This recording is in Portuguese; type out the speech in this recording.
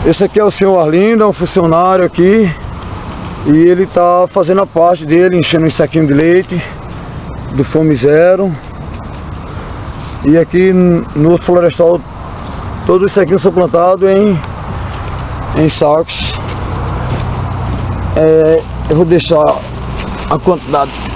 Esse aqui é o senhor Arlindo, é um funcionário aqui. E ele tá fazendo a parte dele, enchendo um saquinho de leite do Fome Zero. E aqui no florestal, todos os saquinhos são plantados em sacos. Eu vou deixar a quantidade